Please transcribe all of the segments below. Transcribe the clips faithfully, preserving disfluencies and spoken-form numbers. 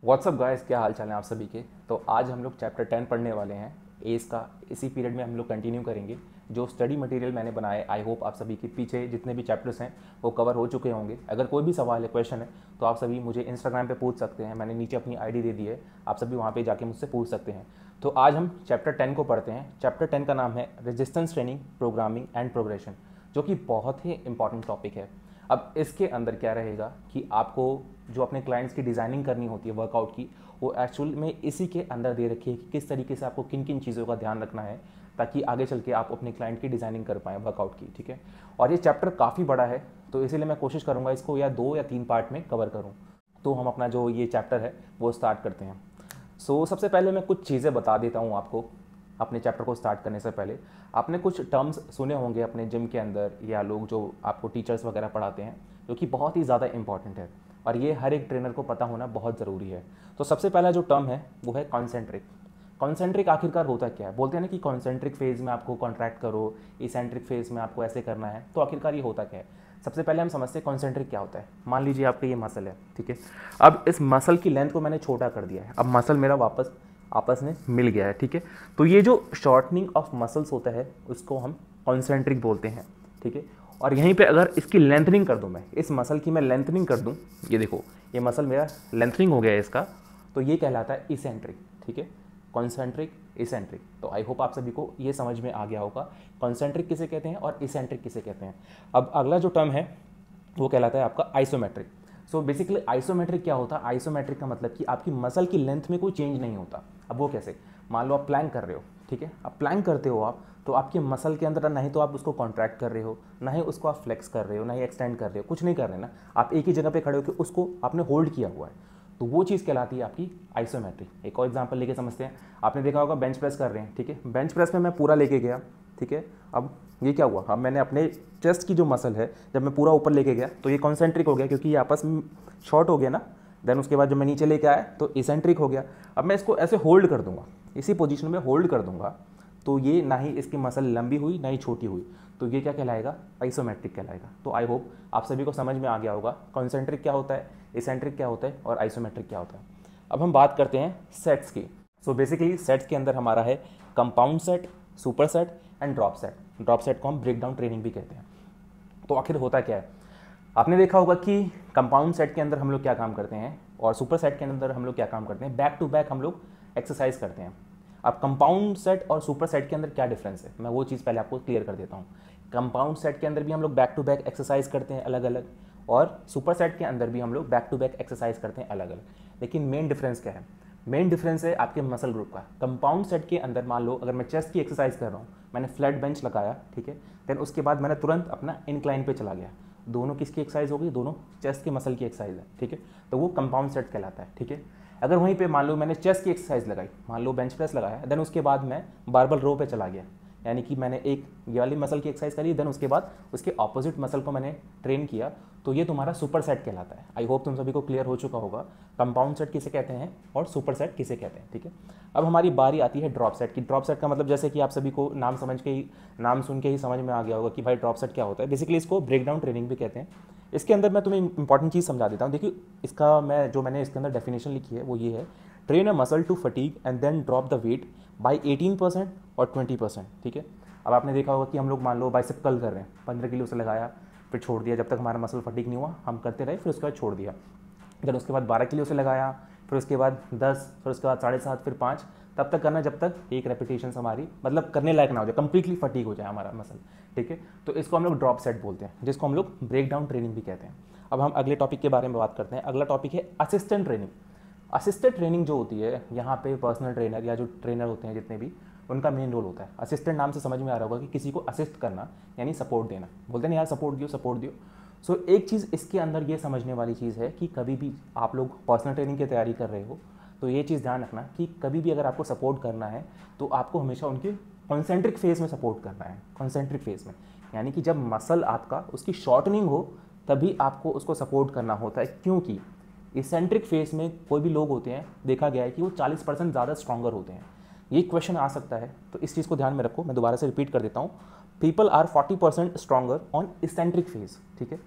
WhatsApp guys, क्या हाल चाल है आप सभी के। तो आज हम लोग चैप्टर टेन पढ़ने वाले हैं एस का। इसी पीरियड में हम लोग कंटिन्यू करेंगे। जो स्टडी मटेरियल मैंने बनाए, आई होप आप सभी के पीछे जितने भी चैप्टर्स हैं वो कवर हो चुके होंगे। अगर कोई भी सवाल है, क्वेश्चन है, तो आप सभी मुझे इंस्टाग्राम पे पूछ सकते हैं। मैंने नीचे अपनी आईडी दे दी है, आप सभी वहाँ पे जाके मुझसे पूछ सकते हैं। तो आज हम चैप्टर टेन को पढ़ते हैं। चैप्टर टेन का नाम है resistance training, programming and progression, जो कि बहुत ही इंपॉर्टेंट टॉपिक है। अब इसके अंदर क्या रहेगा कि आपको जो अपने क्लाइंट्स की डिज़ाइनिंग करनी होती है वर्कआउट की, वो एक्चुअल में इसी के अंदर दे रखी है कि किस तरीके से आपको किन किन चीज़ों का ध्यान रखना है ताकि आगे चल के आप अपने क्लाइंट की डिज़ाइनिंग कर पाएँ वर्कआउट की। ठीक है, और ये चैप्टर काफ़ी बड़ा है, तो इसीलिए मैं कोशिश करूँगा इसको या दो या तीन पार्ट में कवर करूँ। तो हम अपना जो ये चैप्टर है वो स्टार्ट करते हैं। सो so, सबसे पहले मैं कुछ चीज़ें बता देता हूँ आपको। अपने चैप्टर को स्टार्ट करने से पहले आपने कुछ टर्म्स सुने होंगे अपने जिम के अंदर, या लोग जो आपको टीचर्स वगैरह पढ़ाते हैं, जो कि बहुत ही ज़्यादा इंपॉर्टेंट है और ये हर एक ट्रेनर को पता होना बहुत ज़रूरी है। तो सबसे पहला जो टर्म है वो है कॉन्सेंट्रिक। कॉन्सेंट्रिक आखिरकार होता क्या है? बोलते हैं ना कि कॉन्सेंट्रिक फेज में आपको कॉन्ट्रैक्ट करो, इसेंट्रिक फेज में आपको ऐसे करना है। तो आखिरकार ये होता क्या है? सबसे पहले हम समझते हैं कॉन्सेंट्रिक क्या होता है। मान लीजिए आपका ये मसल है, ठीक है। अब इस मसल की लेंथ को मैंने छोटा कर दिया है, अब मसल मेरा वापस आपस में मिल गया है, ठीक है। तो ये जो शॉर्टनिंग ऑफ मसल्स होता है उसको हम कॉन्सेंट्रिक बोलते हैं, ठीक है। और यहीं पे अगर इसकी लेंथनिंग कर दूं, मैं इस मसल की मैं लेंथनिंग कर दूं, ये देखो ये मसल मेरा लेंथनिंग हो गया है इसका, तो ये कहलाता है इसेंट्रिक, ठीक है। Concentric, eccentric. तो आई होप आप सभी को ये समझ में आ गया होगा कॉन्सेंट्रिक किसे कहते हैं और इसेंट्रिक किसे कहते हैं। अब अगला जो टर्म है वो कहलाता है आपका आइसोमेट्रिक। सो बेसिकली आइसोमेट्रिक क्या होता है? आइसोमेट्रिक का मतलब कि आपकी मसल की लेंथ में कोई चेंज नहीं होता। अब वो कैसे? मान लो आप प्लैंक कर रहे हो, ठीक है। अब प्लैंक करते हो आप, तो आपके मसल के अंदर ना ही तो आप उसको कॉन्ट्रैक्ट कर रहे हो, ना ही उसको आप फ्लेक्स कर रहे हो, ना ही एक्सटेंड कर रहे हो, कुछ नहीं कर रहे ना। आप एक ही जगह पे खड़े होकर उसको आपने होल्ड किया हुआ है, तो वो चीज़ कहलाती है आपकी आइसोमेट्रिक। एक और एग्जांपल लेके समझते हैं। आपने देखा होगा बेंच प्रेस कर रहे हैं, ठीक है। बेंच प्रेस में मैं पूरा लेके गया, ठीक है। अब ये क्या हुआ? अब मैंने अपने चेस्ट की जो मसल है जब मैं पूरा ऊपर लेके गया तो ये कॉन्सेंट्रिक हो गया, क्योंकि ये आपस में शॉर्ट हो गया ना। देन उसके बाद जब मैं नीचे लेके आया तो इसेंट्रिक हो गया। अब मैं इसको ऐसे होल्ड कर दूंगा, इसी पोजीशन में होल्ड कर दूंगा, तो ये ना ही इसकी मसल लंबी हुई ना ही छोटी हुई, तो ये क्या कहलाएगा? आइसोमेट्रिक कहलाएगा। तो आई होप आप सभी को समझ में आ गया होगा कॉन्सेंट्रिक क्या होता है, इसेंट्रिक क्या होता है और आइसोमेट्रिक क्या होता है। अब हम बात करते हैं सेट्स की। सो बेसिकली सेट्स के अंदर हमारा है compound set, super set and drop set. Drop set को हम ब्रेक डाउन ट्रेनिंग भी कहते हैं। तो आखिर होता क्या है? आपने देखा होगा कि कंपाउंड सेट के अंदर हम लोग क्या काम करते हैं और सुपर सेट के अंदर हम लोग क्या काम करते हैं। बैक टू बैक हम लोग एक्सरसाइज करते हैं। अब कंपाउंड सेट और सुपर सेट के अंदर क्या डिफरेंस है, मैं वो चीज़ पहले आपको क्लियर कर देता हूँ। कंपाउंड सेट के अंदर भी हम लोग बैक टू बैक एक्सरसाइज करते हैं अलग अलग, और सुपर सेट के अंदर भी हम लोग बैक टू बैक एक्सरसाइज करते हैं अलग अलग। लेकिन मेन डिफरेंस क्या है? मेन डिफरेंस है आपके मसल ग्रुप का। कंपाउंड सेट के अंदर मान लो अगर मैं चेस्ट की एक्सरसाइज कर रहा हूँ, मैंने फ्लैट बेंच लगाया, ठीक है। देन उसके बाद मैंने तुरंत अपना इंक्लाइन पे चला गया, दोनों किसकी एक्सरसाइज होगी? दोनों चेस्ट के मसल की एक्सरसाइज है, ठीक है। तो वो कंपाउंड सेट कहलाता है, ठीक है। अगर वहीं पे मान लो मैंने चेस्ट की एक्सरसाइज लगाई, मान लो बेंच प्रेस लगाया, देन उसके बाद मैं बारबल रो पे चला गया, यानी कि मैंने एक ये वाली मसल की एक्सरसाइज करी, देन उसके बाद उसके ऑपोजिट मसल को मैंने ट्रेन किया, तो ये तुम्हारा सुपर सेट कहलाता है। आई होप तुम सभी को क्लियर हो चुका होगा कंपाउंड सेट किसे कहते हैं और सुपर सेट किसे कहते हैं, ठीक है। अब हमारी बारी आती है ड्रॉप सेट की। ड्रॉप सेट का मतलब जैसे कि आप सभी को नाम समझ के ही, नाम सुन के ही समझ में आ गया होगा कि भाई ड्रॉप सेट क्या होता है। बेसिकली इसको ब्रेक डाउन ट्रेनिंग भी कहते हैं। इसके अंदर मैं तुम्हें इंपॉर्टेंट चीज़ समझा देता हूँ। देखिए इसका मैं जो मैंने इसके अंदर डेफिनेशन लिखी है वो ये है, train a muscle to fatigue and then drop the weight by eighteen percent और ट्वेंटी परसेंट, ठीक है। अब आपने देखा होगा कि हम लोग मान लो बाइसेप कर्ल कर रहे हैं, पंद्रह किलो से लगाया, फिर छोड़ दिया, जब तक हमारा मसल फटीग नहीं हुआ हम करते रहे, फिर उसके बाद छोड़ दिया। फिर उसके बाद बारह किलो से लगाया, फिर उसके बाद दस, फिर उसके बाद साढ़े सात, फिर पाँच, तब तक करना जब तक एक रेपिटेशन हमारी मतलब करने लायक ना हो जाए, कंप्लीटली फटीग हो जाए हमारा मसल, ठीक है। तो इसको हम लोग ड्रॉप सेट बोलते हैं, जिसको हम लोग ब्रेक डाउन ट्रेनिंग भी कहते हैं। अब हम अगले टॉपिक के बारे में बात करते हैं। अगला टॉपिक है असिस्टेंट ट्रेनिंग। असिस्टेंट ट्रेनिंग जो होती है, यहाँ पे पर्सनल ट्रेनर या जो ट्रेनर होते हैं जितने भी, उनका मेन रोल होता है। असिस्टेंट नाम से समझ में आ रहा होगा कि किसी को असिस्ट करना, यानी सपोर्ट देना। बोलते हैं यार सपोर्ट दियो, सपोर्ट दियो। सो so, एक चीज़ इसके अंदर ये समझने वाली चीज़ है कि कभी भी आप लोग पर्सनल ट्रेनिंग की तैयारी कर रहे हो तो ये चीज़ ध्यान रखना कि कभी भी अगर आपको सपोर्ट करना है तो आपको हमेशा उनके कॉन्सेंट्रिक फेज में सपोर्ट करना है। कॉन्सेंट्रिक फेज में यानी कि जब मसल आपका उसकी शॉर्टनिंग हो तभी आपको उसको सपोर्ट करना होता है, क्योंकि इसेंट्रिक फेज में कोई भी लोग होते हैं, देखा गया है कि वो चालीस परसेंट ज़्यादा स्ट्रॉन्गर होते हैं। ये क्वेश्चन आ सकता है, तो इस चीज़ को ध्यान में रखो। मैं दोबारा से रिपीट कर देता हूँ, people are forty percent stronger on eccentric phase, ठीक है।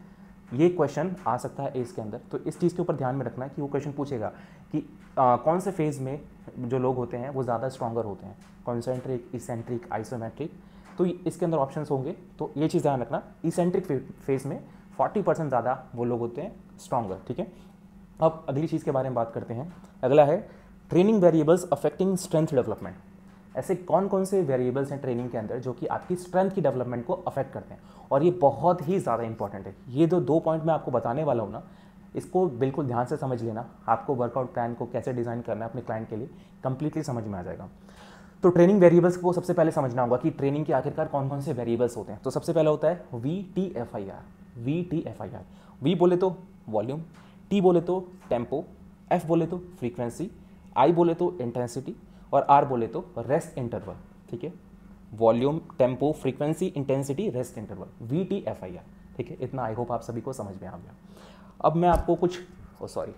ये क्वेश्चन आ सकता है एज के अंदर, तो इस चीज़ के ऊपर ध्यान में रखना है कि वो क्वेश्चन पूछेगा कि आ, कौन से फेज़ में जो लोग होते हैं वो ज़्यादा स्ट्रॉन्गर होते हैं, कॉन्सेंट्रिक, इसेंट्रिक, आइसोमेट्रिक। तो इसके अंदर ऑप्शंस होंगे, तो ये चीज़ ध्यान रखना, इसेंट्रिक फेज़ में फोर्टी परसेंट ज़्यादा वो लोग होते हैं स्ट्रॉन्गर, ठीक है। अब अगली चीज़ के बारे में बात करते हैं। अगला है training variables affecting strength development. ऐसे कौन कौन से वेरिएबल्स हैं ट्रेनिंग के अंदर जो कि आपकी स्ट्रेंथ की डेवलपमेंट को अफेक्ट करते हैं, और ये बहुत ही ज़्यादा इंपॉर्टेंट है। ये जो दो पॉइंट मैं आपको बताने वाला हूँ ना, इसको बिल्कुल ध्यान से समझ लेना। आपको वर्कआउट प्लान को कैसे डिज़ाइन करना है अपने क्लाइंट के लिए कंप्लीटली समझ में आ जाएगा। तो ट्रेनिंग वेरिएबल्स को सबसे पहले समझना होगा कि ट्रेनिंग के आखिरकार कौन कौन से वेरिएबल्स होते हैं। तो सबसे पहले होता है V T F I R. V T F I R, V बोले तो वॉल्यूम, टी बोले तो टेम्पो, एफ बोले तो फ्रीक्वेंसी, आई बोले तो इंटेंसिटी, और आर बोले तो रेस्ट इंटरवल, ठीक है। Volume, tempo, frequency, intensity, rest interval, V T F I R, ठीक है। इतना आई होप आप सभी को समझ में आ गया। अब मैं आपको कुछ ओ सॉरी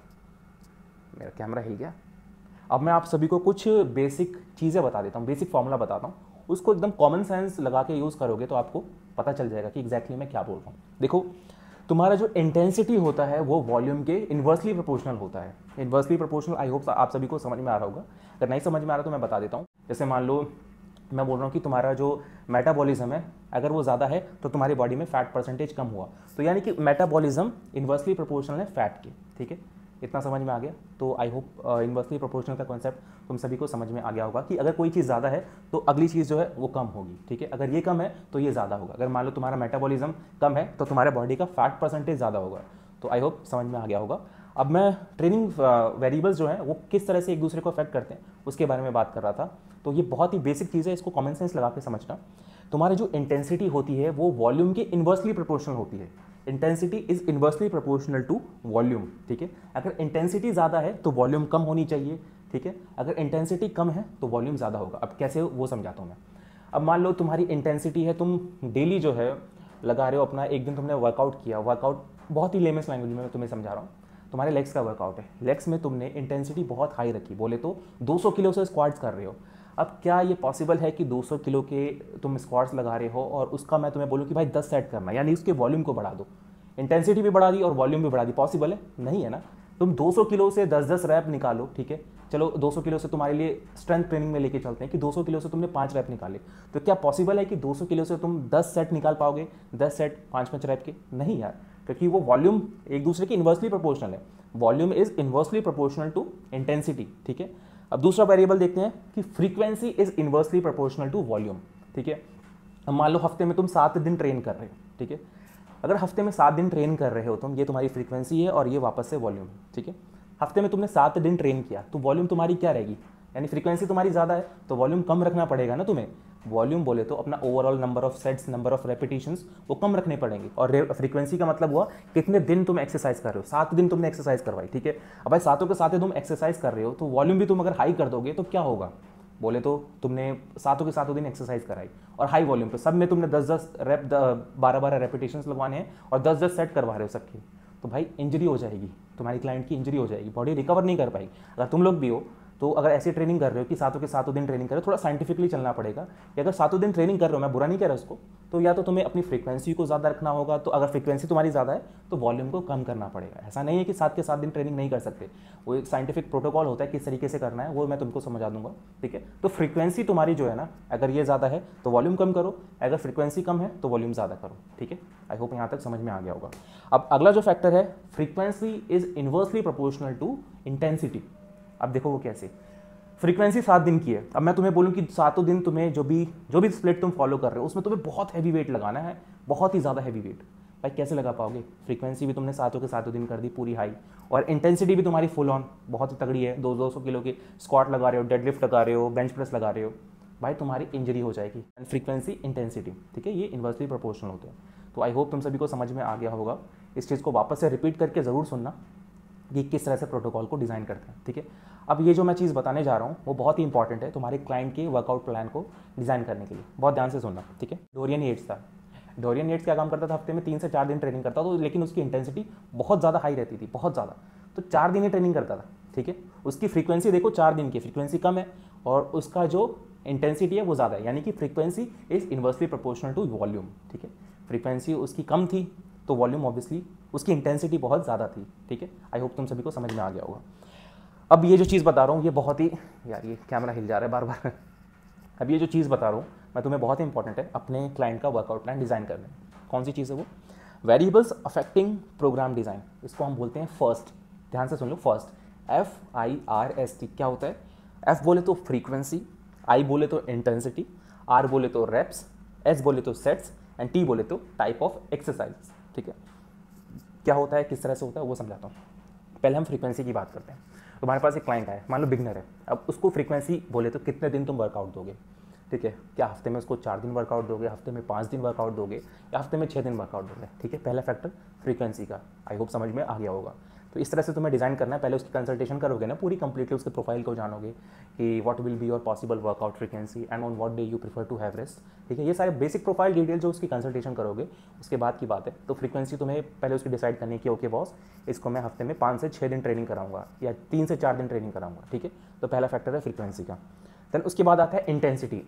मेरा कैमरा हिल गया। अब मैं आप सभी को कुछ बेसिक चीज़ें बता देता हूँ, बेसिक फॉर्मूला बताता हूँ, उसको एकदम कॉमन सेंस लगा के यूज़ करोगे तो आपको पता चल जाएगा कि एग्जैक्टली मैं क्या बोल रहा हूँ। देखो, तुम्हारा जो इंटेंसिटी होता है वो वॉल्यूम के इन्वर्सली प्रोपोर्शनल होता है। इन्वर्सली प्रोपोर्शनल आई होप आप सभी को समझ में आ रहा होगा। अगर नहीं समझ में आ रहा तो मैं बता देता हूँ। जैसे मान लो मैं बोल रहा हूँ कि तुम्हारा जो मेटाबॉलिज्म है अगर वो ज़्यादा है तो तुम्हारी बॉडी में फैट परसेंटेज कम हुआ, तो यानी कि मेटाबॉलिज्म इन्वर्सली प्रोपोर्शनल है फैट के, ठीक है। इतना समझ में आ गया। तो आई होप इन्वर्सली प्रोपोर्शनल का कॉन्सेप्ट तुम सभी को समझ में आ गया होगा कि अगर कोई चीज़ ज़्यादा है तो अगली चीज़ जो है वो कम होगी, ठीक है। अगर ये कम है तो ये ज़्यादा होगा। अगर मान लो तुम्हारा मेटाबॉलिज्म कम है तो तुम्हारे बॉडी का फैट परसेंटेज ज़्यादा होगा। तो आई होप समझ में आ गया होगा। अब मैं ट्रेनिंग वेरिएबल्स जो हैं वो किस तरह से एक दूसरे को अफेक्ट करते हैं उसके बारे में बात कर रहा था। तो ये बहुत ही बेसिक चीज़ है, इसको कॉमन सेंस लगा के समझना। तुम्हारी जो इंटेंसिटी होती है वो वॉल्यूम के इन्वर्सली प्रोपोर्शनल होती है। Intensity is inversely proportional to volume, ठीक है। अगर इंटेंसिटी ज़्यादा है तो वॉल्यूम कम होनी चाहिए, ठीक है। अगर इंटेंसिटी कम है तो वॉल्यूम ज़्यादा होगा। अब कैसे वो समझाता हूँ मैं। अब मान लो तुम्हारी इंटेंसिटी है, तुम डेली जो है लगा रहे हो अपना, एक दिन तुमने वर्कआउट किया, वर्कआउट बहुत ही लेमेस्ट लैंग्वेज में मैं तुम्हें समझा रहा हूँ। तुम्हारे लेग्स का वर्कआउट है, लेग्स में तुमने इंटेंसिटी बहुत हाई रखी, बोले तो दो सौ किलो से स्क्वाट्स कर रहे हो। अब क्या ये पॉसिबल है कि दो सौ किलो के तुम स्क्वाट्स लगा रहे हो और उसका मैं तुम्हें बोलूँ कि भाई दस सेट करना, यानी उसके वॉल्यूम को बढ़ा दो, इंटेंसिटी भी बढ़ा दी और वॉल्यूम भी बढ़ा दी? पॉसिबल है? नहीं है ना। तुम दो सौ किलो से दस दस रैप निकालो, ठीक है। चलो दो सौ किलो से तुम्हारे लिए स्ट्रेंथ ट्रेनिंग में लेके चलते हैं कि दो सौ किलो से तुमने पाँच रैप निकाले, तो क्या पॉसिबल है कि दो सौ किलो से तुम दस सेट निकाल पाओगे? दस सेट पाँच पाँच रैप के? नहीं यार, क्योंकि वो वॉल्यूम एक दूसरे की इन्वर्सली प्रोपोर्शनल है। Volume is inversely proportional to intensity, ठीक है। अब दूसरा वेरिएबल देखते हैं कि frequency is inversely proportional to volume, ठीक है। अब मान लो हफ्ते में तुम सात दिन ट्रेन कर रहे हो, ठीक है। अगर हफ्ते में सात दिन ट्रेन कर रहे हो तुम, ये तुम्हारी फ्रीक्वेंसी है और ये वापस से वॉल्यूम, ठीक है। हफ्ते में तुमने सात दिन ट्रेन किया तो वॉल्यूम तुम्हारी क्या रहेगी? यानी फ्रीक्वेंसी तुम्हारी ज़्यादा है तो वॉल्यूम कम रखना पड़ेगा ना तुम्हें। वॉल्यूम बोले तो अपना overall number of sets, number of repetitions वो कम रखने पड़ेंगे। और फ्रीक्वेंसी का मतलब हुआ कितने दिन तुम एक्सरसाइज कर रहे हो। सात दिन तुमने एक्सरसाइज करवाई, ठीक है। अब भाई सातों के साथ तुम एक्सरसाइज कर रहे हो तो वॉल्यूम भी तुम अगर हाई कर दोगे तो क्या होगा? बोले तो तुमने सातों के सातों दिन एक्सरसाइज कराई और हाई वॉल्यूम पे, सब में तुमने दस दस रैप बारह बारह रेपिटेशंस लगवाने हैं और दस दस सेट करवा रहे हो सबकी, तो भाई इंजरी हो जाएगी, तुम्हारी क्लाइंट की इंजरी हो जाएगी, बॉडी रिकवर नहीं कर पाएगी। अगर तुम लोग भी हो तो अगर ऐसी ट्रेनिंग कर रहे हो कि सातों के सातों दिन ट्रेनिंग कर रहे हो, थोड़ा साइंटिफिकली चलना पड़ेगा। कि अगर सातों दिन ट्रेनिंग कर रहे हो, मैं बुरा नहीं कह रहा उसको, तो या तो तुम्हें अपनी फ्रीक्वेंसी को ज़्यादा रखना होगा, तो अगर फ्रीक्वेंसी तुम्हारी ज़्यादा है तो वॉल्यूम को कम करना पड़ेगा। ऐसा नहीं है कि सात के सात दिन ट्रेनिंग नहीं कर सकते, वो एक साइंटिफिक प्रोटोकॉल होता है किस तरीके से करना है, वो मैं तुमको समझा दूंगा, ठीक है। तो फ्रीक्वेंसी तुम्हारी जो है ना, अगर ये ज़्यादा है तो वॉल्यूम कम करो, अगर फ्रीक्वेंसी कम है तो वॉल्यूम ज़्यादा करो, ठीक है। आई होप यहाँ तक समझ में आ गया होगा। अब अगला जो फैक्टर है, frequency is inversely proportional to intensity. अब देखो वो कैसे। फ्रीक्वेंसी सात दिन की है, अब मैं तुम्हें बोलूँ कि सातों दिन तुम्हें जो भी जो भी स्प्लिट तुम फॉलो कर रहे हो उसमें तुम्हें बहुत हैवी वेट लगाना है, बहुत ही ज़्यादा हैवी वेट। भाई कैसे लगा पाओगे? फ्रीक्वेंसी भी तुमने सातों के सातों दिन कर दी पूरी हाई, और इंटेंसिटी भी तुम्हारी फुल ऑन बहुत ही तगड़ी है, दो दो सौ किलो की स्क्वाट लगा रहे हो, डेडलिफ्ट लगा रहे हो, बेंच प्रेस लगा रहे हो, भाई तुम्हारी इंजरी हो जाएगी। फ्रीक्वेंसी इंटेंसिटी, ठीक है, ये इन्वर्सली प्रोपोर्शनल होते हैं। तो आई होप तुम सभी को समझ में आ गया होगा। इस चीज़ को वापस से रिपीट करके ज़रूर सुनना कि किस तरह से प्रोटोकॉल को डिज़ाइन करते हैं, ठीक है। अब ये जो मैं चीज़ बताने जा रहा हूँ वो बहुत ही इंपॉर्टेंट है तुम्हारे क्लाइंट के वर्कआउट प्लान को डिज़ाइन करने के लिए, बहुत ध्यान से सुनना, ठीक है। डोरियन येट्स था। डोरियन येट्स क्या काम करता था? हफ्ते में तीन से चार दिन ट्रेनिंग करता था, तो लेकिन उसकी इंटेंसिटी बहुत ज़्यादा हाई रहती थी, बहुत ज़्यादा, तो चार दिन ही ट्रेनिंग करता था, ठीक है। उसकी फ्रीक्वेंसी देखो, चार दिन की फ्रीक्वेंसी कम है और उसका जो इंटेंसिटी है वो ज़्यादा है, यानी कि frequency is inversely proportional to volume, ठीक है। फ्रीक्वेंसी उसकी कम थी तो वॉल्यूम ऑब्वियसली उसकी इंटेंसिटी बहुत ज़्यादा थी, ठीक है। आई होप तुम सभी को समझ में आ गया होगा। अब ये जो चीज़ बता रहा हूँ ये बहुत ही, यार ये कैमरा हिल जा रहा है बार बार अब ये जो चीज़ बता रहा हूँ मैं तुम्हें बहुत ही इंपॉर्टेंट है अपने क्लाइंट का वर्कआउट प्लान डिज़ाइन करने में। कौन सी चीज़ है वो? वेरिएबल्स अफेक्टिंग प्रोग्राम डिज़ाइन, इसको हम बोलते हैं फर्स्ट। ध्यान से सुन लो, first, F I R S T. क्या होता है? एफ बोले तो फ्रीक्वेंसी, आई बोले तो इंटेंसिटी, आर बोले तो रेप्स, एस बोले तो सेट्स एंड टी बोले तो टाइप ऑफ एक्सरसाइज, ठीक है। क्या होता है, किस तरह से होता है वो समझाता हूँ। पहले हम फ्रीक्वेंसी की बात करते हैं। तुम्हारे पास एक क्लाइंट आया, मान लो बिगनर है, अब उसको फ्रीक्वेंसी बोले तो कितने दिन तुम वर्कआउट दोगे, ठीक है। क्या हफ्ते में उसको चार दिन वर्कआउट दोगे, हफ्ते में पाँच दिन वर्कआउट दोगे, या हफ्ते में छः दिन वर्कआउट दोगे, ठीक है। पहला फैक्टर फ्रीक्वेंसी का, आई होप समझ में आ गया होगा। तो इस तरह से तुम्हें डिज़ाइन करना है। पहले उसकी कंसल्टेशन करोगे ना पूरी कंप्लीटली, उसके प्रोफाइल को जानोगे कि what will be your possible workout frequency and on what day you prefer to have rest, ठीक है। ये सारे बेसिक प्रोफाइल डिटेल जो उसकी कंसल्टेशन करोगे उसके बाद की बात है। तो फ्रीक्वेंसी तुम्हें पहले उसकी डिसाइड करनी है कि ओके बॉस, इसको मैं हफ्ते में पाँच से छः दिन ट्रेनिंग कराऊंगा या तीन से चार दिन ट्रेनिंग कराऊंगा, ठीक है। तो पहला फैक्टर है फ्रीक्वेंसी का। देन उसके बाद आता है इंटेंसिटी।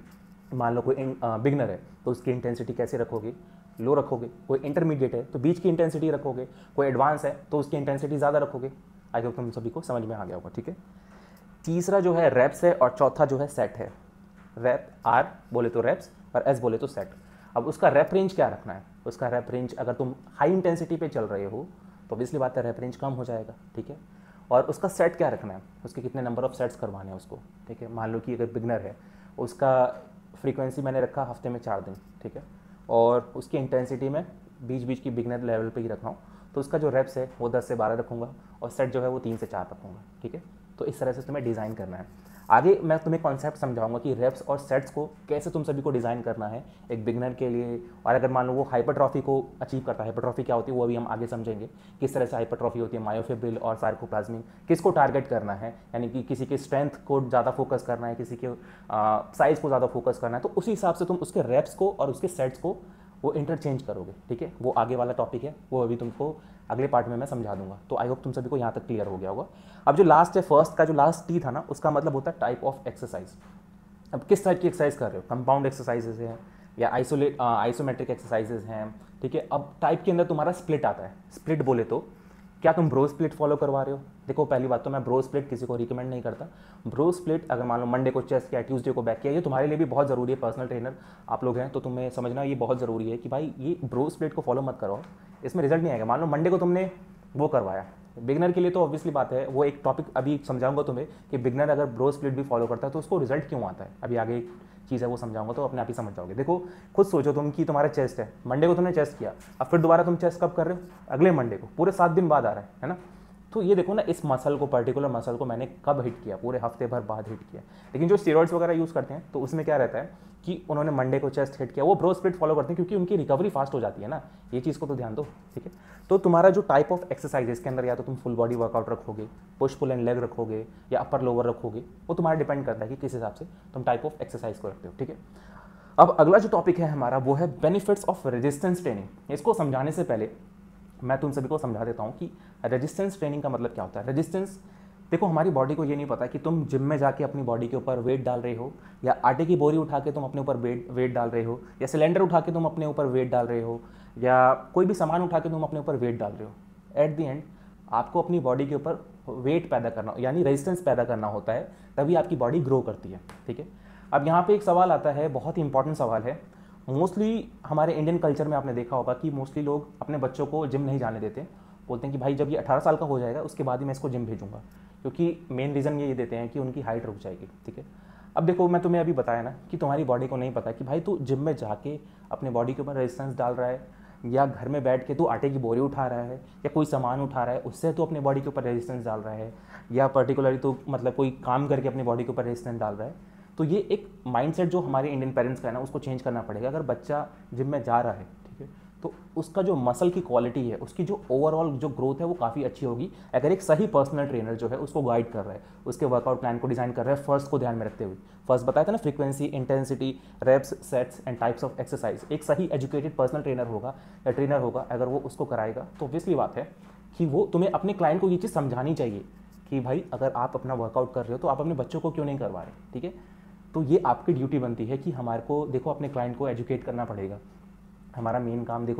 मान लो कोई बिगनर है तो उसकी इंटेंसिटी कैसे रखोगे? लो रखोगे। कोई इंटरमीडिएट है तो बीच की इंटेंसिटी रखोगे। कोई एडवांस है तो उसकी इंटेंसिटी ज़्यादा रखोगे। आई होप तुम सभी को समझ में आ गया होगा, ठीक है। तीसरा जो है रेप्स है और चौथा जो है सेट है। रैप, आर बोले तो रेप्स और एस बोले तो सेट। अब उसका रैप रेंज क्या रखना है? उसका रैप रेंज, अगर तुम हाई इंटेंसिटी पे चल रहे हो तो ऑब्वियसली बात है रैप रेंज कम हो जाएगा, ठीक है। और उसका सेट क्या रखना है? उसके कितने नंबर ऑफ सेट्स करवाने हैं उसको, ठीक है। मान लो कि अगर बिगनर है, उसका फ्रीक्वेंसी मैंने रखा हफ्ते में चार दिन, ठीक है, और उसकी इंटेंसिटी में बीच बीच की बिगनर लेवल पे ही रख रहा हूँ, तो उसका जो रेप्स है वो दस से बारह रखूँगा और सेट जो है वो तीन से चार रखूँगा, ठीक है। तो इस तरह से तुम्हें डिज़ाइन करना है। आगे मैं तुम्हें कॉन्सेप्ट समझाऊंगा कि रेप्स और सेट्स को कैसे तुम सभी को डिज़ाइन करना है एक बिगनर के लिए। और अगर मान लो वो हाइपरट्रॉफी को अचीव करता है, हाइपरट्रॉफी क्या होती है वो अभी हम आगे समझेंगे, किस तरह से हाइपरट्रॉफी होती है, मायोफिब्रिल और सार्कोप्लाज्मिक, किसको टारगेट करना है, यानी कि किसी के स्ट्रेंथ को ज़्यादा फोकस करना है, किसी के साइज़ को ज़्यादा फोकस करना है, तो उसी हिसाब से तुम उसके रेप्स को और उसके सेट्स को वो इंटरचेंज करोगे, ठीक है। वो आगे वाला टॉपिक है, वो अभी तुमको अगले पार्ट में मैं समझा दूंगा। तो आई होप तुम सभी को यहाँ तक क्लियर हो गया होगा। अब जो लास्ट है, फर्स्ट का जो लास्ट टी था ना, उसका मतलब होता है टाइप ऑफ एक्सरसाइज। अब किस टाइप की एक्सरसाइज कर रहे हो? कंपाउंड एक्सरसाइजेज हैं या आइसोलेट आइसोमेट्रिक एक्सरसाइजेज हैं, ठीक है। अब टाइप के अंदर तुम्हारा स्प्लिट आता है। स्प्लिट बोले तो क्या तुम ब्रो स्प्लिट फॉलो करवा रहे हो? देखो पहली बात तो मैं ब्रो स्प्लिट किसी को रिकमेंड नहीं करता। ब्रो स्प्लिट अगर मान लो मंडे को चेस्ट किया, ट्यूसडे को बैक किया, ये तुम्हारे लिए भी बहुत ज़रूरी है। पर्सनल ट्रेनर आप लोग हैं तो तुम्हें समझना ये बहुत ज़रूरी है कि भाई ये ब्रो स्प्लिट को फॉलो मत करो, इसमें रिजल्ट नहीं आएगा। मान लो मंडे को तुमने वो करवाया, बिगनर के लिए तो ऑब्वियसली बात है, वो एक टॉपिक अभी समझाऊंगा तुम्हें कि बिगनर अगर ब्रो स्प्लिट भी फॉलो करता है तो उसको रिजल्ट क्यों आता है। अभी आगे चीज़ है वो समझाऊंगा तो अपने आप ही समझ जाओगे। देखो खुद सोचो तुम कि तुम्हारा चेस्ट है, मंडे को तुमने चेस्ट किया, अब फिर दोबारा तुम चेस्ट कब कर रहे हो? अगले मंडे को, पूरे सात दिन बाद आ रहा है है ना। तो ये देखो ना, इस मसल को, पर्टिकुलर मसल को मैंने कब हिट किया? पूरे हफ्ते भर बाद हिट किया। लेकिन जो स्टेरॉइड्स वगैरह यूज़ करते हैं तो उसमें क्या रहता है कि उन्होंने मंडे को चेस्ट हिट किया, वो ब्रो स्प्लिट फॉलो करते हैं क्योंकि उनकी रिकवरी फास्ट हो जाती है ना। ये चीज़ को तो ध्यान दो, ठीक है। तो तुम्हारा जो टाइप ऑफ एक्सरसाइज है इसके अंदर या तो तुम फुल बॉडी वर्कआउट रखोगे, पुश पुल एंड लेग रखोगे, या अपर लोअर रखोगे, वो तुम्हारा डिपेंड करता है कि किस हिसाब से तुम टाइप ऑफ एक्सरसाइज को रखते हो, ठीक है। अब अगला जो टॉपिक है हमारा वो है बेनिफिट्स ऑफ रेजिस्टेंस ट्रेनिंग। इसको समझाने से पहले मैं तुम सभी को समझा देता हूँ कि रेजिस्टेंस ट्रेनिंग का मतलब क्या होता है। रेजिस्टेंस, देखो हमारी बॉडी को ये नहीं पता कि तुम जिम में जाके अपनी बॉडी के ऊपर वेट डाल रहे हो, या आटे की बोरी उठा के तुम अपने ऊपर वेट वेट डाल रहे हो, या सिलेंडर उठा के तुम अपने ऊपर वेट डाल रहे हो, या कोई भी सामान उठा के तुम अपने ऊपर वेट डाल रहे हो। एट द एंड आपको अपनी बॉडी के ऊपर वेट पैदा करना, यानी रेजिस्टेंस पैदा करना होता है, तभी आपकी बॉडी ग्रो करती है, ठीक है। अब यहाँ पे एक सवाल आता है, बहुत ही इंपॉर्टेंट सवाल है। मोस्टली हमारे इंडियन कल्चर में आपने देखा होगा कि मोस्टली लोग अपने बच्चों को जिम नहीं जाने देते, बोलते हैं कि भाई जब ये अठारह साल का हो जाएगा उसके बाद ही मैं इसको जिम भेजूंगा, क्योंकि मेन रीज़न ये देते हैं कि उनकी हाइट रुक जाएगी, ठीक है। अब देखो मैं तुम्हें अभी बताया ना कि तुम्हारी बॉडी को नहीं पता कि भाई तू जिम में जाके अपने बॉडी के ऊपर रेजिस्टेंस डाल रहा है, या घर में बैठ के तू आटे की बोरी उठा रहा है, या कोई सामान उठा रहा है उससे तू अपने बॉडी के ऊपर रेजिस्टेंस डाल रहा है, या पर्टिकुलरली तू मतलब कोई काम करके अपनी बॉडी के ऊपर रेजिस्टेंस डाल रहा है। तो ये एक माइंडसेट जो हमारे इंडियन पेरेंट्स का है ना, उसको चेंज करना पड़ेगा। अगर बच्चा जिम में जा रहा है, ठीक है, तो उसका जो मसल की क्वालिटी है, उसकी जो ओवरऑल जो ग्रोथ है वो काफ़ी अच्छी होगी अगर एक सही पर्सनल ट्रेनर जो है उसको गाइड कर रहा है, उसके वर्कआउट प्लान को डिज़ाइन कर रहा है, फर्स्ट को ध्यान में रखते हुए। फर्स्ट बताया था ना, frequency, intensity, reps, sets and types of exercise. एक सही एजुकेटेड पर्सनल ट्रेनर होगा या ट्रेनर होगा, अगर वो उसको कराएगा तो ऑब्वियसली बात है कि वो तुम्हें अपने क्लाइंट को ये चीज़ समझानी चाहिए कि भाई अगर आप अपना वर्कआउट कर रहे हो तो आप अपने बच्चों को क्यों नहीं करवा रहे, ठीक है। तो ये आपकी ड्यूटी बनती है कि हमारे को देखो अपने क्लाइंट को एजुकेट करना पड़ेगा। हमारा मेन काम देखो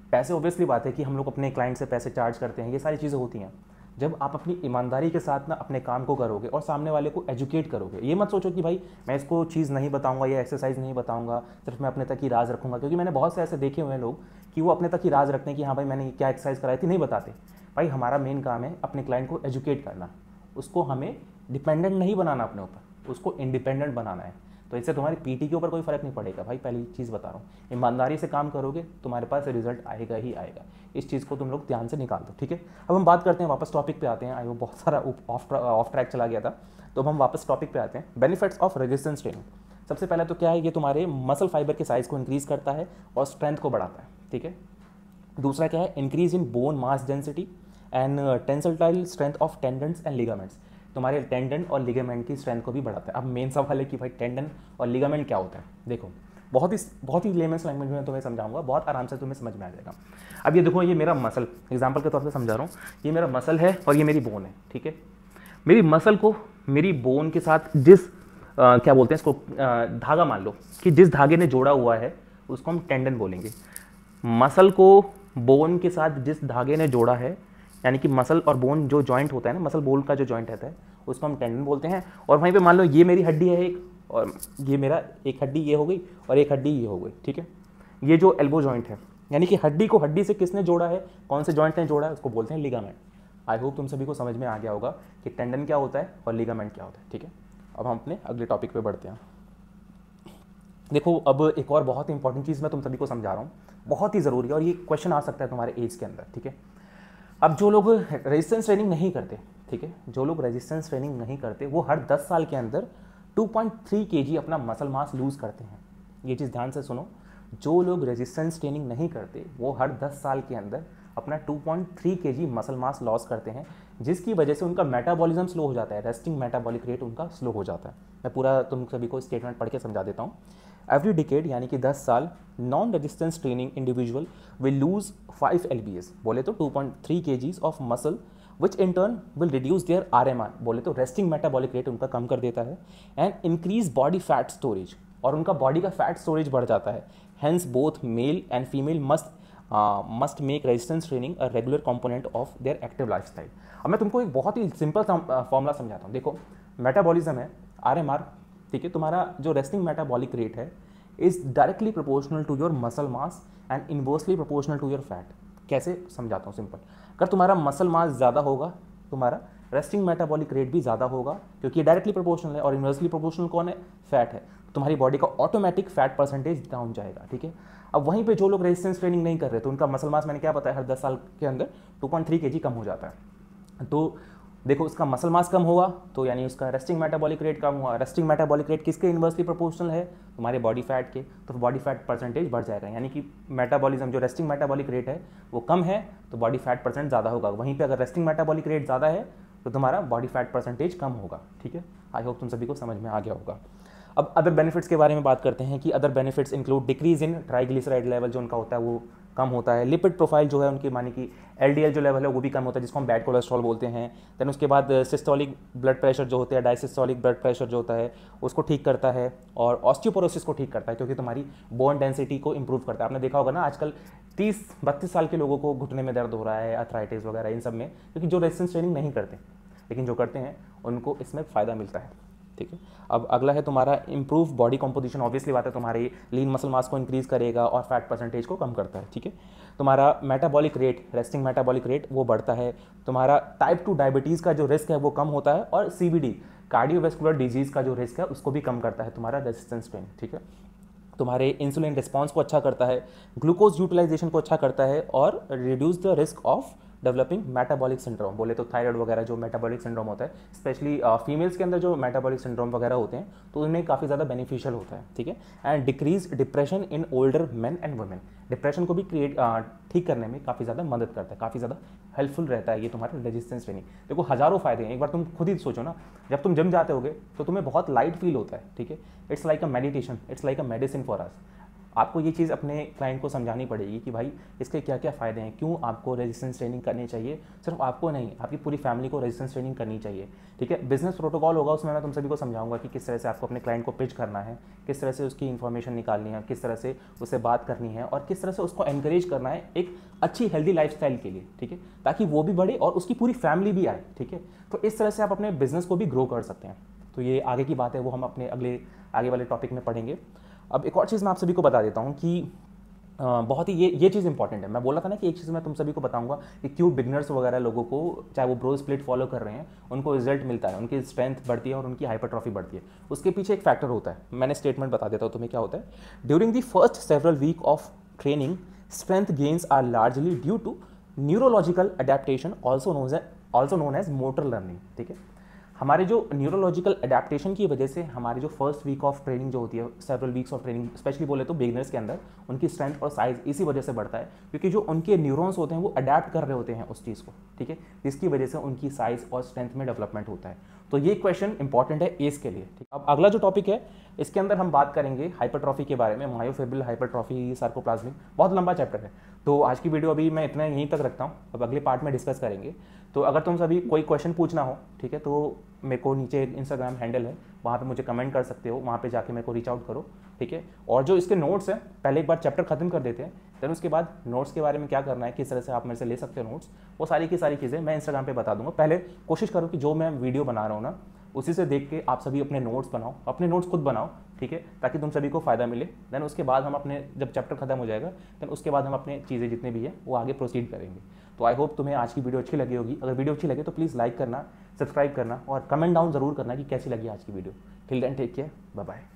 पैसे ऑब्वियसली बात है कि हम लोग अपने क्लाइंट से पैसे चार्ज करते हैं, ये सारी चीज़ें होती हैं। जब आप अपनी ईमानदारी के साथ ना अपने काम को करोगे और सामने वाले को एजुकेट करोगे, ये मत सोचो कि भाई मैं इसको चीज़ नहीं बताऊंगा या एक्सरसाइज नहीं बताऊंगा, सिर्फ मैं अपने तक ही राज रखूंगा। क्योंकि मैंने बहुत से ऐसे देखे हुए हैं लोग कि वो अपने तक ही राज रखते हैं कि हाँ भाई मैंने क्या एक्सरसाइज कराई थी, नहीं बताते। भाई हमारा मेन काम है अपने क्लाइंट को एजुकेट करना, उसको हमें डिपेंडेंट नहीं बनाना अपने ऊपर, उसको इंडिपेंडेंट बनाना है। तो इससे तुम्हारी पीटी के ऊपर कोई फर्क नहीं पड़ेगा भाई, पहली चीज़ बता रहा हूँ। ईमानदारी से काम करोगे तुम्हारे पास रिजल्ट आएगा ही आएगा, इस चीज़ को तुम लोग ध्यान से निकाल दो, ठीक है। अब हम बात करते हैं, वापस टॉपिक पे आते हैं। आई वो बहुत सारा ऑफ ऑफ ट्रैक चला गया था, तो अब हम वापस टॉपिक पे आते हैं। Benefits of resistance training. सबसे पहले तो क्या है, ये तुम्हारे मसल फाइबर के साइज को इंक्रीज करता है और स्ट्रेंथ को बढ़ाता है, ठीक है। दूसरा क्या है, increase in bone mass density and tensile strength of tendons and ligaments. तुम्हारे टेंडन और लिगामेंट की स्ट्रेंथ को भी बढ़ाता है। अब मेन सवाल है कि भाई टेंडन और लिगामेंट क्या होता है। देखो बहुत ही बहुत ही लेमेंस लैंग्वेज में तुम्हें समझाऊंगा, बहुत आराम से तुम्हें समझ में आ जाएगा। अब ये देखो, ये मेरा मसल, एग्जांपल के तौर पे समझा रहा हूँ, ये मेरा मसल है और ये मेरी बोन है, ठीक है। मेरी मसल को मेरी बोन के साथ जिस आ, क्या बोलते हैं इसको, आ, धागा मान लो कि जिस धागे ने जोड़ा हुआ है उसको हम टेंडन बोलेंगे। मसल को बोन के साथ जिस धागे ने जोड़ा है, यानी कि मसल और बोन जो जॉइंट होता है ना, मसल बोन का जो जॉइंट रहता है उसको हम टेंडन बोलते हैं। और वहीं पे मान लो ये मेरी हड्डी है एक, और ये मेरा एक हड्डी ये हो गई और एक हड्डी ये हो गई, ठीक है। ये जो एल्बो जॉइंट है, यानी कि हड्डी को हड्डी से किसने जोड़ा है, कौन से जॉइंट ने जोड़ा है, उसको बोलते हैं लिगामेंट। आई होप तुम सभी को समझ में आ गया होगा कि टेंडन क्या होता है और लिगामेंट क्या होता है, ठीक है। अब हम अपने अगले टॉपिक पे बढ़ते हैं। देखो अब एक और बहुत इंपॉर्टेंट चीज़ मैं तुम सभी को समझा रहा हूँ, बहुत ही ज़रूरी है, और ये क्वेश्चन आ सकता है तुम्हारे एज के अंदर, ठीक है। अब जो लोग रेजिस्टेंस ट्रेनिंग नहीं करते, ठीक है, जो लोग रेजिस्टेंस ट्रेनिंग नहीं करते वो हर दस साल के अंदर टू पॉइंट थ्री केजी अपना मसल मास लूज़ करते हैं। ये चीज़ ध्यान से सुनो, जो लोग रेजिस्टेंस ट्रेनिंग नहीं करते वो हर दस साल के अंदर अपना two point three KG muscle mass loss करते हैं, जिसकी वजह से उनका मेटाबॉलिज्म स्लो हो जाता है, रेस्टिंग मेटाबॉलिक रेट उनका स्लो हो जाता है। मैं पूरा तुम सभी को स्टेटमेंट पढ़ के समझा देता हूँ। एवरी डिकेड यानी कि दस साल non resistance training individual will lose five L B S, बोले तो two point three KGs of muscle, which in turn will reduce their R M R, बोले तो रेस्टिंग मेटाबॉलिक रेट उनका कम कर देता है, and increase body fat storage, और उनका बॉडी का फैट स्टोरेज बढ़ जाता है। Hence both male and female must must make resistance training a regular component of their active lifestyle. अब मैं तुमको एक बहुत ही सिंपल फॉर्मूला समझाता हूँ। देखो मेटाबॉलिज्म है आर एम आर, ठीक है, तुम्हारा जो रेस्टिंग मेटाबॉलिक रेट है is directly proportional to your muscle mass and inversely proportional to your fat. कैसे समझाता हूँ, सिंपल। अगर तुम्हारा मसल मास ज़्यादा होगा तुम्हारा रेस्टिंग मेटाबॉलिक रेट भी ज़्यादा होगा, क्योंकि डायरेक्टली प्रोपोर्शनल है, और इनवर्सली प्रोपोर्शनल कौन है, फैट है, तुम्हारी बॉडी का ऑटोमेटिक फैट परसेंटेज डाउन जाएगा, ठीक है। अब वहीं पे जो लोग रेजिस्टेंस ट्रेनिंग नहीं कर रहे तो उनका मसल मास मैंने क्या बताया, हर दस साल के अंदर टू पॉइंट थ्री केजी कम हो जाता है। तो देखो उसका मसल मास कम होगा तो यानी उसका रेस्टिंग मेटाबॉलिक रेट कम हुआ। रेस्टिंग मेटाबॉलिक रेट किसके इनवर्सली प्रोपोर्शनल है, तुम्हारे बॉडी फैट के, तो बॉडी फैट परसेंटेज बढ़ जाएगा। यानी कि मेटाबॉलिज्म जो रेस्टिंग मेटाबॉलिक रेट है वो कम है तो बॉडी फैट परसेंट ज़्यादा होगा। वहीं पे अगर रेस्टिंग मेटाबॉलिक रेट ज़्यादा है तो तुम्हारा बॉडी फैट परसेंटेज कम होगा, ठीक है। आई होप तुम सभी को समझ में आ गया होगा। अब अदर बेनिफिट्स के बारे में बात करते हैं कि other benefits include decrease in triglyceride level, जो उनका होता है वो कम होता है। लिपिड प्रोफाइल जो है उनकी, मानी कि एलडीएल जो लेवल है वो भी कम होता है, जिसको हम बैड कोलेस्ट्रॉल बोलते हैं। देन उसके बाद सिस्टोलिक ब्लड प्रेशर जो होता है, डायसिस्टोलिक ब्लड प्रेशर जो होता है उसको ठीक करता है, और ऑस्टियोपोरोसिस को ठीक करता है, क्योंकि तुम्हारी बोन डेंसिटी को इंप्रूव करता है। आपने देखा होगा ना आजकल तीस बत्तीस साल के लोगों को घुटने में दर्द हो रहा है, अर्थराइटिस वगैरह, इन सब में, क्योंकि जो रेजिस्टेंस ट्रेनिंग नहीं करते, लेकिन जो करते हैं उनको इसमें फ़ायदा मिलता है, ठीक है। अब अगला है तुम्हारा इंप्रूव बॉडी कंपोजिशन। ऑब्वियसली बात है तुम्हारी लीन मसल मास को इंक्रीज करेगा और फैट परसेंटेज को कम करता है, ठीक है। तुम्हारा metabolic rate, resting metabolic rate वो बढ़ता है। तुम्हारा टाइप टू डायबिटीज़ का जो रिस्क है वो कम होता है, और सीवीडी कार्डियोवैस्कुलर डिजीज़ का जो रिस्क है उसको भी कम करता है तुम्हारा रेजिस्टेंस ट्रेनिंग, ठीक है। तुम्हारे इंसुलिन रिस्पॉन्स को अच्छा करता है, ग्लूकोज यूटिलाइजेशन को अच्छा करता है, और reduce the risk of developing metabolic syndrome, बोले तो थायराइड वगैरह जो मेटाबॉलिक सिंड्रोम होता है, स्पेशली फीमेल्स के अंदर जो मेटाबॉलिक सिंड्रोम वगैरह होते हैं तो उनमें काफ़ी ज़्यादा बेनिफिशियल होता है, ठीक है। And decrease depression in older men and women, depression को भी क्रिएट ठीक करने में काफ़ी ज़्यादा मदद करता है, काफ़ी ज़्यादा हेल्पफुल रहता है ये तुम्हारा रेजिस्टेंस ट्रेनिंग। देखो हज़ारों फायदे हैं, एक बार तुम खुद ही सोचो ना, जब तुम जिम जाते होगे तो तुम्हें बहुत लाइट फील होता है, ठीक है। It's like a meditation, it's like a medicine for us. आपको ये चीज़ अपने क्लाइंट को समझानी पड़ेगी कि भाई इसके क्या क्या फ़ायदे हैं, क्यों आपको रेजिस्टेंस ट्रेनिंग करनी चाहिए। सिर्फ आपको नहीं, आपकी पूरी फैमिली को रेजिस्टेंस ट्रेनिंग करनी चाहिए, ठीक है। बिजनेस प्रोटोकॉल होगा, उसमें मैं तुम सभी को समझाऊंगा कि किस तरह से आपको अपने क्लाइंट को पिच करना है, किस तरह से उसकी इन्फॉर्मेशन निकालनी है, किस तरह से उससे बात करनी है और किस तरह से उसको एनकरेज करना है एक अच्छी हेल्दी लाइफस्टाइल के लिए, ठीक है, ताकि वो भी बढ़े और उसकी पूरी फैमिली भी आए, ठीक है। तो इस तरह से आप अपने बिजनेस को भी ग्रो कर सकते हैं। तो ये आगे की बात है, वो हम अपने अगले आगे वाले टॉपिक में पढ़ेंगे। अब एक और चीज़ मैं आप सभी को बता देता हूँ कि अ, बहुत ही ये ये चीज़ इंपॉर्टेंट है। मैं बोला था ना कि एक चीज़ मैं तुम सभी को बताऊंगा कि क्यों बिगनर्स वगैरह लोगों को, चाहे वो ब्रो स्प्लिट फॉलो कर रहे हैं, उनको रिजल्ट मिलता है, उनकी स्ट्रेंथ बढ़ती है और उनकी हाइपरट्रॉफी बढ़ती है। उसके पीछे एक फैक्टर होता है, मैंने स्टेटमेंट बता देता हूँ तुम्हें क्या होता है। During the first several week of training, strength gains are largely due to neurological adaptation, also known as also known as motor learning, ठीक है। हमारे जो न्यूरोलॉजिकल अडेप्टेशन की वजह से हमारी जो फर्स्ट वीक ऑफ ट्रेनिंग जो होती है, several weeks of training specially बोले तो बिगिनर्स के अंदर, उनकी स्ट्रेंथ और साइज इसी वजह से बढ़ता है क्योंकि जो उनके न्यूरॉन्स होते हैं वो अडेप्ट कर रहे होते हैं उस चीज़ को, ठीक है, जिसकी वजह से उनकी साइज और स्ट्रेंथ में डेवलपमेंट होता है। तो ये क्वेश्चन इंपॉर्टेंट है एज के लिए, ठीक। अब अगला जो टॉपिक है, इसके अंदर हम बात करेंगे हाइपरट्रॉफी के बारे में, मायोफिब्रिल हाइपरट्रॉफी सार्कोप्लाज्मिक, बहुत लंबा चैप्टर है। तो आज की वीडियो अभी मैं इतना यहीं तक रखता हूँ, अब अगले पार्ट में डिस्कस करेंगे। तो अगर तुम सभी कोई क्वेश्चन पूछना हो, ठीक है, तो मेरे को नीचे एक इंस्टाग्राम हैंडल है, वहाँ पे मुझे कमेंट कर सकते हो, वहाँ पे जाके मेरे को रीच आउट करो, ठीक है। और जो इसके नोट्स हैं, पहले एक बार चैप्टर खत्म कर देते हैं, फिर उसके बाद नोट्स के बारे में क्या करना है, किस तरह से आप मेरे से ले सकते हो नोट्स, वो सारी की सारी चीज़ें मैं इंस्टाग्राम पे बता दूंगा। पहले कोशिश करो कि जो मैं वीडियो बना रहा हूँ ना, उसी से देख के आप सभी अपने नोट्स बनाओ, अपने नोट्स खुद बनाओ, ठीक है, ताकि तुम सभी को फ़ायदा मिले। देन उसके बाद हम अपने, जब चैप्टर खत्म हो जाएगा, देन उसके बाद हम अपने चीज़ें जितने भी है वो आगे प्रोसीड करेंगे। तो आई होप तुम्हें आज की वीडियो अच्छी लगी होगी। अगर वीडियो अच्छी लगे तो प्लीज़ लाइक करना, सब्सक्राइब करना और कमेंट डाउन ज़रूर करना कि कैसी लगी आज की video. Till then take care, bye bye.